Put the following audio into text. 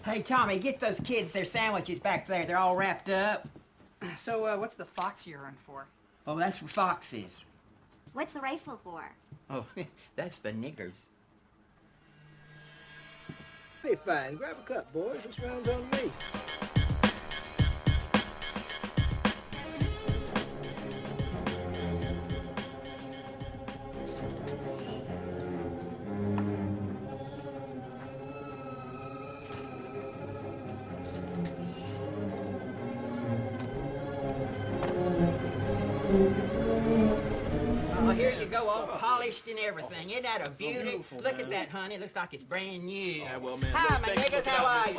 Hey, Tommy, get those kids their sandwiches back there. They're all wrapped up. So, what's the fox urine for? Oh, that's for foxes. What's the rifle for? Oh, that's for niggers. Hey, fine. Grab a cup, boys. This round's on me. Oh, here you go, all polished and everything. Isn't that a beauty? Look at that, honey. Looks like it's brand new. Yeah, well, man, Hi, look, my thank you niggas. for How are you?